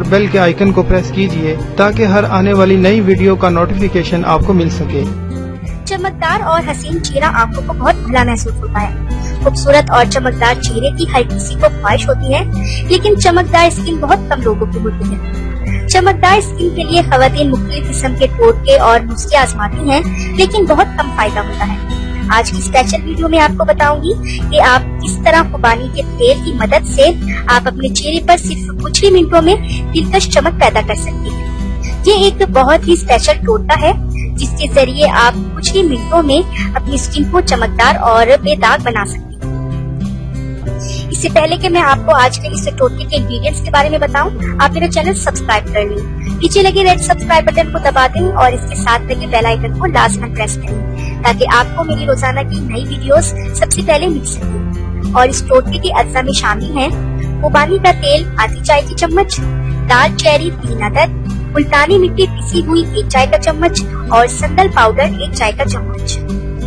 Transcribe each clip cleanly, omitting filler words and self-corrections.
Bell के icon को press कीजिए ताकि हर आने वाली नई वीडियो का नोटिफिकेशन आपको मिल सके। चमकदार और हसीन चेहरा आंखों को बहुत भला महसूस होता है। खूबसूरत और चमकदार चेहरे की हर किसी को ख्वाहिश होती है, लेकिन चमकदार स्किन बहुत कम लोगों की होती है। चमकदार स्किन के लिए खवातीन मुख्तलिफ किस्म के टोटके और नुस्खे आजमाती हैं, लेकिन बहुत कम फायदा होता है। आज की स्पेशल वीडियो में आपको बताऊंगी कि आप किस तरह खुबानी के तेल की मदद से आप अपने चेहरे पर सिर्फ कुछ ही मिनटों में दिलकश चमक पैदा कर सकती हैं। ये एक बहुत ही स्पेशल टोटका है जिसके जरिए आप कुछ ही मिनटों में अपनी स्किन को चमकदार और बेदाग बना सकती हैं। इससे पहले कि मैं आपको आज के इस टोटके के इंग्रेडिएंट्स के बारे में बताऊं, आप मेरा चैनल सब्सक्राइब कर लें। नीचे लगे रेड सब्सक्राइब बटन को दबा दें और इसके साथ लगे बेल आइकन को लाजमन प्रेस करें ताकि आपको मेरी रोजाना की नई वीडियोस सबसे पहले मिल सके। और इस टोटके के अज्जा में शामिल हैं खुबानी का तेल आधी चाय की चम्मच, दाल चेरी 3 अदद, मुल्तानी मिट्टी पिसी हुई 1 चाय का चम्मच और संदल पाउडर 1 चाय का चम्मच।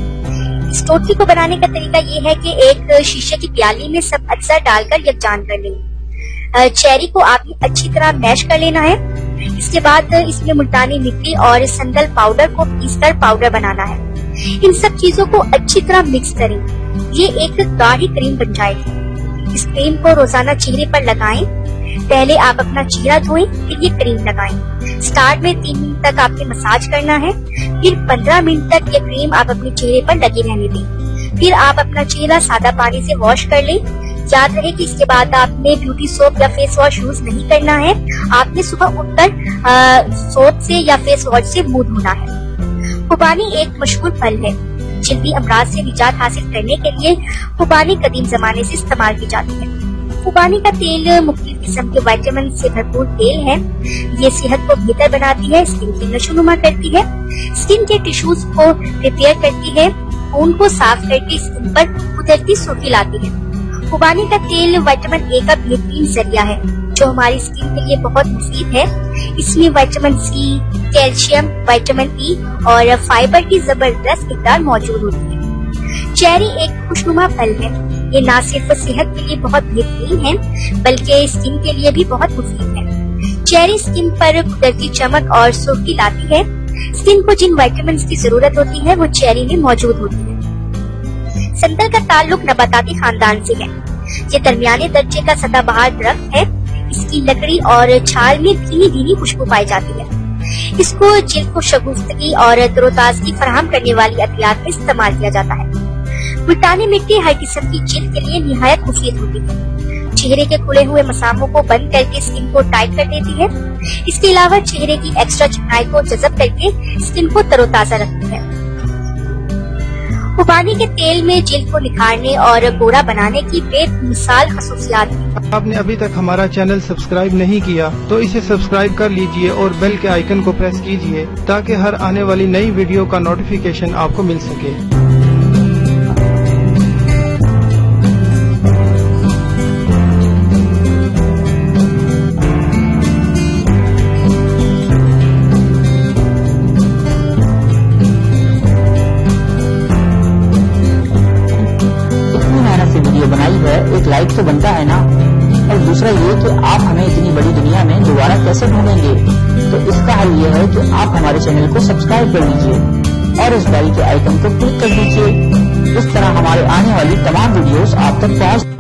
इस टोटके को बनाने का तरीका ये है कि एक शीशे की प्याली में सब अज्जा डालकर यकजान कर लें। चेरी को आपने अच्छी तरह मैश कर लेना है। इसके बाद इसमें मुल्तानी मिट्टी और संदल पाउडर को पीसकर पाउडर बनाना है। इन सब चीजों को अच्छी तरह मिक्स करें। ये एक गाढ़ी क्रीम बन जाएगी। इस क्रीम को रोजाना चेहरे पर लगाएं। पहले आप अपना चेहरा धोएं, फिर ये क्रीम लगाएं। स्टार्ट में 3 मिनट तक आपने मसाज करना है, फिर 15 मिनट तक ये क्रीम आप अपने चेहरे पर लगे रहने दें। फिर आप अपना चेहरा सादा पानी से वॉश कर लें। याद रहे कि इसके बाद आपने ब्यूटी सोप या फेस वॉश यूज नहीं करना है। आपने सुबह उठकर सोप से या फेस वॉश से मुंह धोना है। खुबानी एक मशहूर फल है। जल्दी अमराज से निजात हासिल करने के लिए खुबानी कदीम जमाने से इस्तेमाल की जाती है। खुबानी का तेल मुख्तलिफ किस्म के विटामिन से भरपूर तेल है। ये सेहत को बेहतर बनाती है, स्किन की नशोनुमा करती है, स्किन के टिश्यूज को रिपेयर करती है, खून को साफ करके स्किन पर कुदरती सुर्खी लाती है। खुबानी का तेल विटामिन ए का बेहतरीन जरिया है जो हमारी स्किन के लिए बहुत मुफीद है। इसमें vitamin C, calcium, vitamin E और फाइबर की जबरदस्त मिकदार मौजूद होती है। चेरी एक खुशनुमा फल है। ये न सिर्फ सेहत के लिए बहुत बेहतरीन है बल्कि स्किन के लिए भी बहुत मुफीद है। चेरी स्किन पर कुदरती चमक और सुर्खी लाती है। स्किन को जिन विटामिन की जरूरत होती है वो चेरी में मौजूद होती है। संदल का ताल्लुक नबाताती खानदान से है। ये दरमियाने दर्जे का सदाबहार दरख्त है। इसकी लकड़ी और छाल में धीमी धीमी खुशबू पाई जाती है। इसको जिल्द को शगुफ्तगी और तरोताजगी फराहम करने वाली अतियात में इस्तेमाल किया जाता है। मुल्तानी मिट्टी हर किस्म की जिल्द के लिए निहायत मुफीद होती है। चेहरे के खुले हुए मसामों को बंद करके स्किन को टाइट कर देती है। इसके अलावा चेहरे की एक्स्ट्रा चिकनाई को जज़ब करके स्किन को तरोताजा रखती है। खुबानी के तेल में जिल्द को निखारने और गोरा बनाने की बेमिसाल खसूसियात है। आपने अभी तक हमारा चैनल सब्सक्राइब नहीं किया तो इसे सब्सक्राइब कर लीजिए और बेल के आइकन को प्रेस कीजिए ताकि हर आने वाली नई वीडियो का नोटिफिकेशन आपको मिल सके। एक लाइक तो बनता है ना। और दूसरा ये कि आप हमें इतनी बड़ी दुनिया में दोबारा कैसे ढूंढेंगे, तो इसका हल ये है कि आप हमारे चैनल को सब्सक्राइब कर लीजिए और इस बेल के आइकन को क्लिक कर दीजिए। इस तरह हमारे आने वाली तमाम वीडियोस आप तक पहुंच